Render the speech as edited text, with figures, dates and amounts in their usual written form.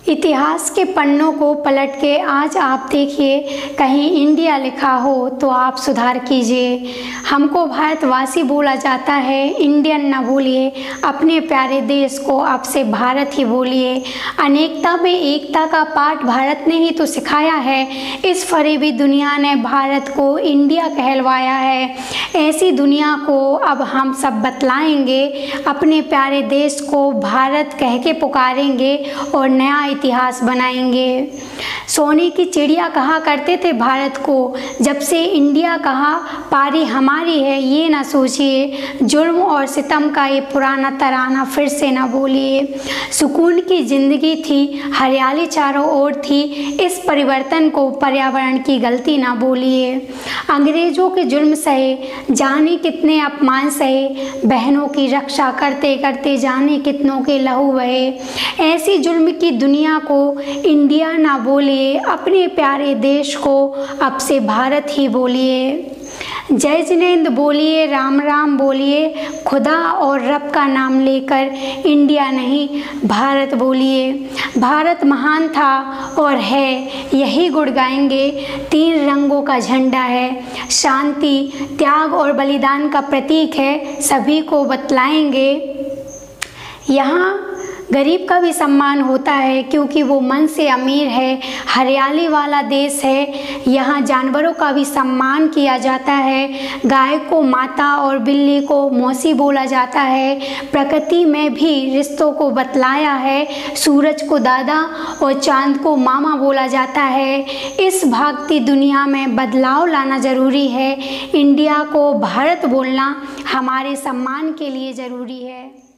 इतिहास के पन्नों को पलट के आज आप देखिए, कहीं इंडिया लिखा हो तो आप सुधार कीजिए। हमको भारतवासी बोला जाता है, इंडियन न बोलिए, अपने प्यारे देश को अब से भारत ही बोलिए। अनेकता में एकता का पाठ भारत ने ही तो सिखाया है। इस फरेबी दुनिया ने भारत को इंडिया कहलवाया है। ऐसी दुनिया को अब हम सब बतलाएंगे, अपने प्यारे देश को भारत कह के पुकारेंगे और नया इतिहास बनाएंगे। सोने की चिड़िया कहा करते थे भारत को, जब से इंडिया कहा पारी हमारी है ये ना सोचिए। जुर्म और सितम का ये पुराना तराना फिर से ना बोलिए। सुकून की ज़िंदगी थी, हरियाली चारों ओर थी, इस परिवर्तन को पर्यावरण की गलती ना बोलिए। अंग्रेज़ों के जुर्म सहे, जाने कितने अपमान सहे, बहनों की रक्षा करते करते जाने कितनों के लहू बहे। ऐसी जुर्म की दुनिया को इंडिया ना बोलिए, अपने प्यारे देश को अब से भारत ही बोलिए। जय जिनेंद्र बोलिए, राम राम बोलिए, खुदा और रब का नाम लेकर इंडिया नहीं भारत बोलिए। भारत महान था और है, यही गुण गाएंगे। 3 रंगों का झंडा है, शांति, त्याग और बलिदान का प्रतीक है, सभी को बतलाएंगे। यहाँ गरीब का भी सम्मान होता है क्योंकि वो मन से अमीर है। हरियाली वाला देश है, यहाँ जानवरों का भी सम्मान किया जाता है। गाय को माता और बिल्ली को मौसी बोला जाता है। प्रकृति में भी रिश्तों को बतलाया है। सूरज को दादा और चांद को मामा बोला जाता है। इस भागती दुनिया में बदलाव लाना ज़रूरी है। इंडिया को भारत बोलना हमारे सम्मान के लिए ज़रूरी है।